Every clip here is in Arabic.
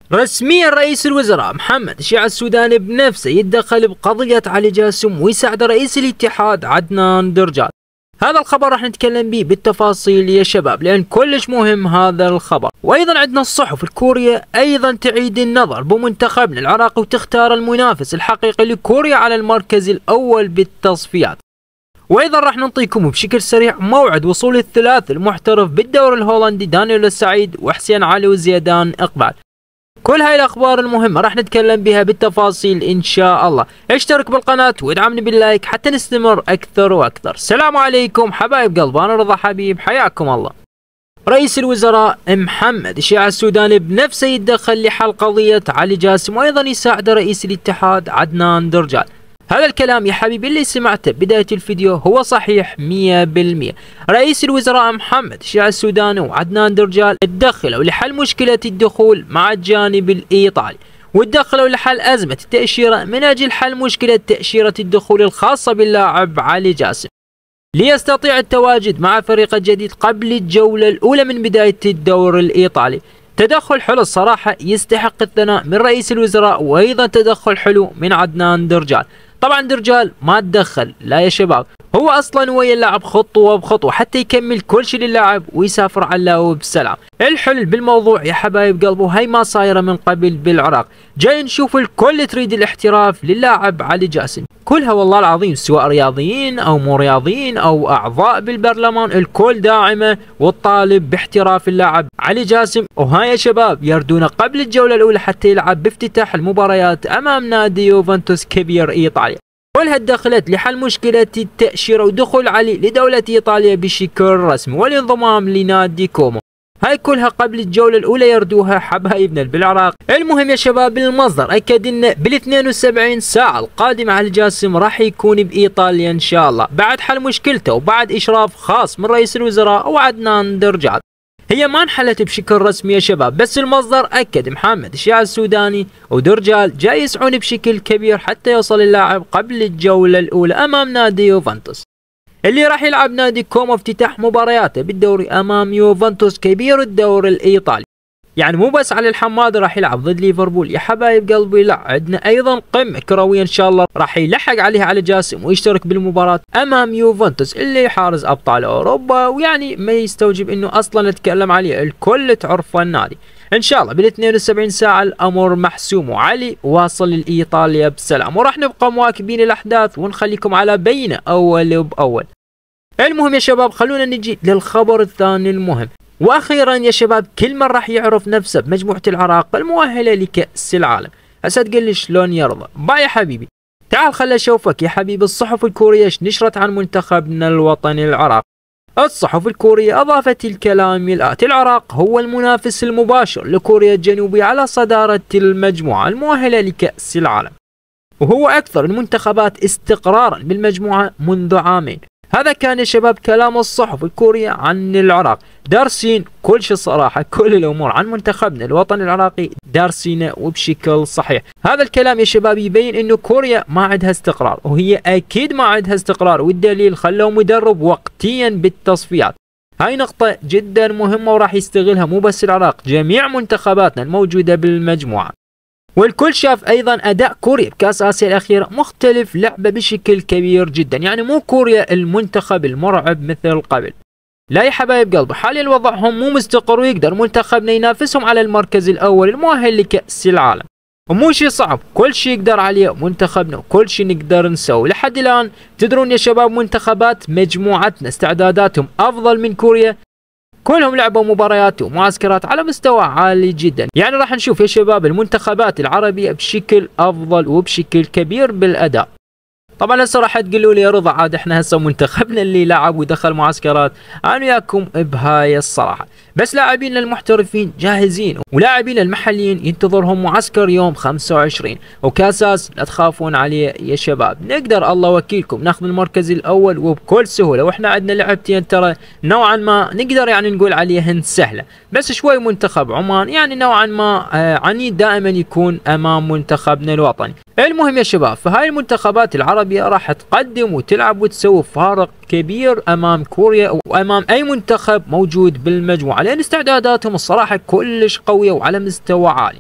رسميا رئيس الوزراء محمد الشيع السوداني بنفسه يتدخل بقضية علي جاسم ويساعد رئيس الاتحاد عدنان درجال. هذا الخبر راح نتكلم به بالتفاصيل يا شباب لأن كلش مهم هذا الخبر. وأيضا عندنا الصحف الكورية أيضا تعيد النظر بمنتخبنا العراقي وتختار المنافس الحقيقي لكوريا على المركز الأول بالتصفيات. وأيضا راح نعطيكم بشكل سريع موعد وصول الثلاث المحترف بالدوري الهولندي دانيال السعيد وحسين علي وزيدان إقبال. كل هاي الأخبار المهمة راح نتكلم بها بالتفاصيل إن شاء الله. اشترك بالقناة وادعمني باللايك حتى نستمر أكثر وأكثر. السلام عليكم حبايب قلب، أنا رضا حبيب، حياكم الله. رئيس الوزراء محمد الشيع السوداني بنفسه يتدخل لحل قضية علي جاسم وأيضا يساعد رئيس الاتحاد عدنان درجال. هذا الكلام يا حبيبي اللي سمعته بداية الفيديو هو صحيح 100%. رئيس الوزراء محمد الشيع السوداني وعدنان درجال اتدخلوا لحل مشكلة الدخول مع الجانب الإيطالي، واتدخلوا لحل أزمة التأشيرة من أجل حل مشكلة تأشيرة الدخول الخاصة باللاعب علي جاسم ليستطيع التواجد مع فريق الجديد قبل الجولة الأولى من بداية الدور الإيطالي. تدخل حلو الصراحة يستحق الثناء من رئيس الوزراء، وأيضا تدخل حلو من عدنان درجال. طبعا درجال ما تدخل لا يا شباب، هو اصلا ويا اللاعب خطوه بخطوه حتى يكمل كل شيء للاعب ويسافر على الله بسلام. الحل بالموضوع يا حبايب قلبه هاي ما صايره من قبل بالعراق، جاي نشوف الكل تريد الاحتراف للاعب علي جاسم، كلها والله العظيم سواء رياضيين او مو رياضيين او اعضاء بالبرلمان الكل داعمه والطالب باحتراف اللاعب علي جاسم. وهاي يا شباب يردون قبل الجوله الاولى حتى يلعب بافتتاح المباريات امام نادي يوفنتوس كبير ايطاليا. كلها دخلت لحل مشكلة التأشيرة ودخول علي لدولة إيطاليا بشكل رسمي والانضمام لنادي كومو. هاي كلها قبل الجولة الأولى يردوها حبايبنا بالعراق. المهم يا شباب المصدر أكد إن بال 72 ساعة القادمة علي جاسم راح يكون بإيطاليا إن شاء الله بعد حل مشكلته وبعد إشراف خاص من رئيس الوزراء وعدنان درجال. هي ما انحلت بشكل رسمي يا شباب، بس المصدر أكد محمد الشيع السوداني ودرجال جاي يسعون بشكل كبير حتى يوصل اللاعب قبل الجولة الأولى أمام نادي يوفنتوس اللي راح يلعب نادي كومو افتتاح مبارياته بالدوري أمام يوفنتوس كبير الدوري الإيطالي. يعني مو بس علي الحماد راح يلعب ضد ليفربول يا حبايب قلبي، لا عندنا ايضا قمه كرويه ان شاء الله راح يلحق عليها علي جاسم ويشترك بالمباراه امام يوفنتوس اللي حارس ابطال اوروبا، ويعني ما يستوجب انه اصلا نتكلم عليه، الكل تعرفه النادي. ان شاء الله بال 72 ساعه الامر محسوم وعلي واصل لايطاليا بسلام، وراح نبقى مواكبين الاحداث ونخليكم على بينه اول باول. المهم يا شباب خلونا نجي للخبر الثاني المهم. واخيرا يا شباب كل من راح يعرف نفسه بمجموعة العراق المؤهلة لكأس العالم. هسه تقول لي شلون يرضى؟ با يا حبيبي تعال خل اشوفك يا حبيبي. الصحف الكورية نشرت عن منتخبنا الوطني العراق. الصحف الكورية اضافت الكلام الاتي: العراق هو المنافس المباشر لكوريا الجنوبية على صدارة المجموعة المؤهلة لكأس العالم، وهو اكثر المنتخبات استقرارا بالمجموعة منذ عامين. هذا كان يا شباب كلام الصحف الكورية عن العراق، دارسين كل شيء صراحة، كل الأمور عن منتخبنا الوطني العراقي دارسينه وبشكل صحيح. هذا الكلام يا شباب يبين إنه كوريا ما عندها استقرار، وهي أكيد ما عندها استقرار، والدليل خلوا مدرب وقتيا بالتصفيات. هاي نقطة جدا مهمة وراح يستغلها مو بس العراق، جميع منتخباتنا الموجودة بالمجموعة. والكل شاف ايضا اداء كوريا بكاس اسيا الاخيره مختلف لعبه بشكل كبير جدا، يعني مو كوريا المنتخب المرعب مثل قبل، لا يا حبايب قلبي حاليا وضعهم مو مستقر ويقدر منتخبنا ينافسهم على المركز الاول المؤهل لكأس العالم، ومو شيء صعب، كل شيء يقدر عليه منتخبنا وكل شيء نقدر نسوي. لحد الان تدرون يا شباب منتخبات مجموعتنا استعداداتهم افضل من كوريا، كلهم لعبوا مباريات ومعسكرات على مستوى عالي جدا. يعني راح نشوف يا شباب المنتخبات العربية بشكل أفضل وبشكل كبير بالأداء. طبعا هسه راح تقولوا لي يا رضا عاد احنا هسه منتخبنا اللي لعب ودخل معسكرات، انا وياكم بهاي الصراحه، بس لاعبين المحترفين جاهزين ولاعبين المحليين ينتظرهم معسكر يوم 25، وكاساس لا تخافون عليه يا شباب، نقدر الله وكيلكم ناخذ المركز الاول وبكل سهوله، واحنا عندنا لعبتين ترى نوعا ما نقدر يعني نقول عليهن سهله، بس شوي منتخب عمان يعني نوعا ما عنيد دائما يكون امام منتخبنا الوطني. المهم يا شباب فهاي المنتخبات العربية راح تقدم وتلعب وتسوي فارق كبير امام كوريا وامام اي منتخب موجود بالمجموعة، لان استعداداتهم الصراحة كلش قوية وعلى مستوى عالي.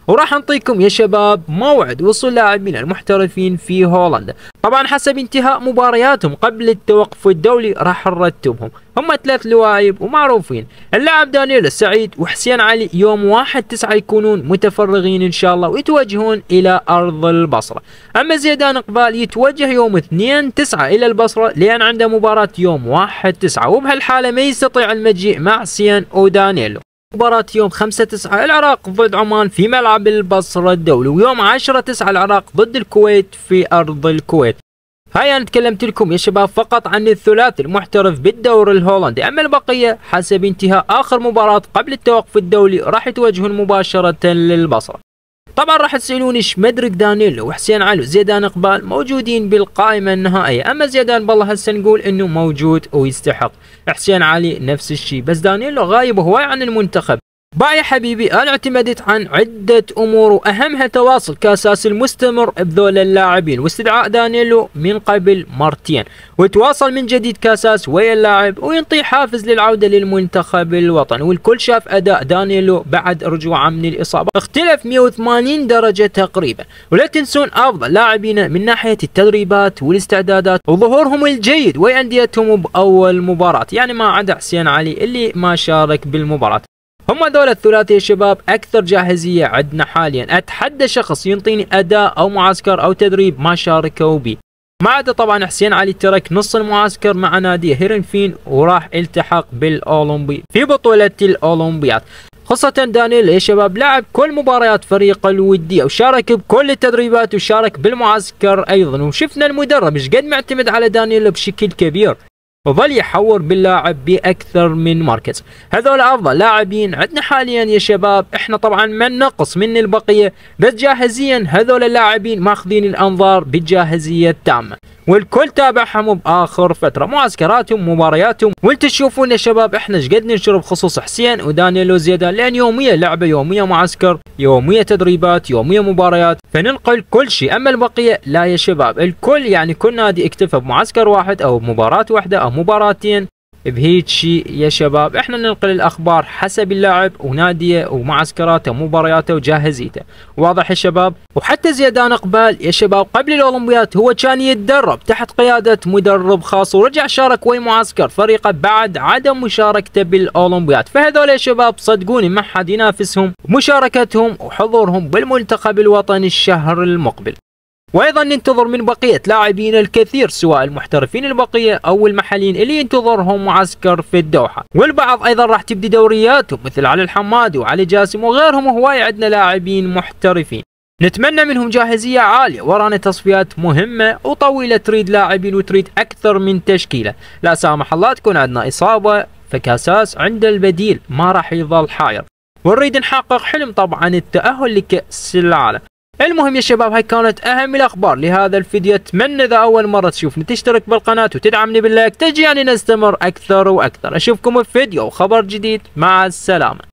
وراح نعطيكم يا شباب موعد وصول لاعبين المحترفين في هولندا. طبعا حسب انتهاء مبارياتهم قبل التوقف الدولي راح نرتبهم. هم 3 لواعب ومعروفين، اللاعب دانييل السعيد وحسين علي يوم 1/9 يكونون متفرغين ان شاء الله ويتوجهون الى ارض البصره. اما زيدان قبال يتوجه يوم 2/9 الى البصره لان عنده مباراه يوم 1/9، وبهالحاله ما يستطيع المجيء مع حسين ودانييلو. مباراة يوم 5/9 العراق ضد عمان في ملعب البصرة الدولي، ويوم 10/9 العراق ضد الكويت في أرض الكويت. هاي أنا تكلمت لكم يا شباب فقط عن الثلاثي المحترف بالدوري الهولندي، أما البقية حسب انتهاء آخر مباراة قبل التوقف الدولي راح يتوجهون مباشرة للبصرة. طبعا راح تسألوني ايش مدرك دانييلو وحسين علي وزيدان قبال موجودين بالقائمة النهائية. اما زيدان بالله هسه نقول انه موجود ويستحق، حسين علي نفس الشيء، بس دانييلو غايب هواي عن المنتخب. باي يا حبيبي انا اعتمدت عن عدة امور واهمها تواصل كاساس المستمر بذول اللاعبين واستدعاء دانييلو من قبل مرتين، وتواصل من جديد كاساس ويا اللاعب وينطي حافز للعودة للمنتخب الوطني. والكل شاف اداء دانييلو بعد رجوعه من الاصابة اختلف 180 درجة تقريبا. ولا تنسون افضل لاعبين من ناحية التدريبات والاستعدادات وظهورهم الجيد وانديتهم باول مباراة، يعني ما عدا حسين علي اللي ما شارك بالمباراة. هم ذول الثلاثي يا شباب اكثر جاهزيه عندنا حاليا. اتحدى شخص ينطيني اداء او معسكر او تدريب ما شاركوا بيه، ما عدا طبعا حسين علي ترك نص المعسكر مع ناديه هيرنفين وراح التحق بالاولمبي في بطوله الاولمبياد. خاصة دانييل يا شباب لعب كل مباريات فريق الودية وشارك بكل التدريبات وشارك بالمعسكر ايضا، وشفنا المدرب ايش قد معتمد على دانييل بشكل كبير وظل يحور باللاعب باكثر من مركز. هذول افضل لاعبين عندنا حاليا يا شباب. احنا طبعا ما ننقص من البقيه، بس جاهزيا هذول اللاعبين ماخذين الانظار بالجاهزيه التامه، والكل تابعهم باخر فتره معسكراتهم مبارياتهم. وانتم تشوفون يا شباب احنا ايش قد ننشر بخصوص حسين ودانييل وزيدان، لان يوميا لعبه، يوميا معسكر، يوميا تدريبات، يوميا مباريات، فننقل كل شيء. اما البقيه لا يا شباب، الكل يعني كل نادي اكتفى بمعسكر واحد او مباراه واحده او مباراتين بهيك شيء يا شباب. احنا ننقل الاخبار حسب اللاعب وناديه ومعسكراته ومبارياته وجاهزيته. واضح يا شباب؟ وحتى زيدان قبال يا شباب قبل الاولمبياد هو كان يتدرب تحت قياده مدرب خاص، ورجع شارك ويا معسكر فريقه بعد عدم مشاركته بالاولمبياد. فهذول يا شباب صدقوني ما حد ينافسهم مشاركتهم وحضورهم بالمنتخب الوطني الشهر المقبل. وايضا ننتظر من بقيه لاعبين الكثير سواء المحترفين البقيه او المحليين اللي ينتظرهم معسكر في الدوحه، والبعض ايضا راح تبدي دورياتهم مثل علي الحمادي وعلي جاسم وغيرهم. هواي عندنا لاعبين محترفين نتمنى منهم جاهزيه عاليه، ورانا تصفيات مهمه وطويله تريد لاعبين وتريد اكثر من تشكيله. لا سامح الله تكون عندنا اصابه فكاساس عند البديل ما راح يظل حاير، ونريد نحقق حلم طبعا التاهل لكاس العالم. المهم يا شباب هاي كانت اهم الاخبار لهذا الفيديو. اتمنى اذا اول مره تشوفني تشترك بالقناه وتدعمني باللايك تشجعني نستمر اكثر واكثر. اشوفكم في فيديو وخبر جديد، مع السلامه.